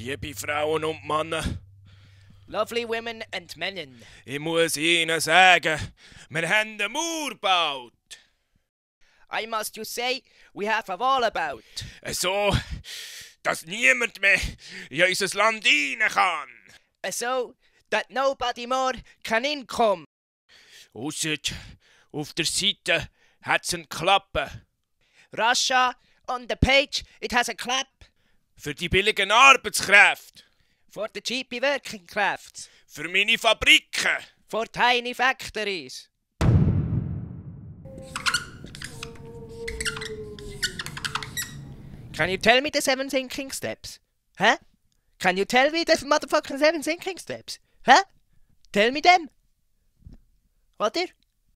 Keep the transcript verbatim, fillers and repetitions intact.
Liebe Frauen und Männer, Lovely women and men. ich muss Ihnen sagen, wir haben einen Mauer gebaut. I must you say, we have a wall about. So, dass niemand mehr in unser Land rein kann. So that nobody more can in come. Ausser auf der Seite hat's eine Klappe. Russia, on the page, it has a clap. Für die billigen Arbeitskräfte. For the cheap working crafts. Für meine Fabriken. For tiny factories. Can you tell me the seven thinking steps? Huh? Can you tell me the motherfucking seven thinking steps? Huh? Tell me them. Oder?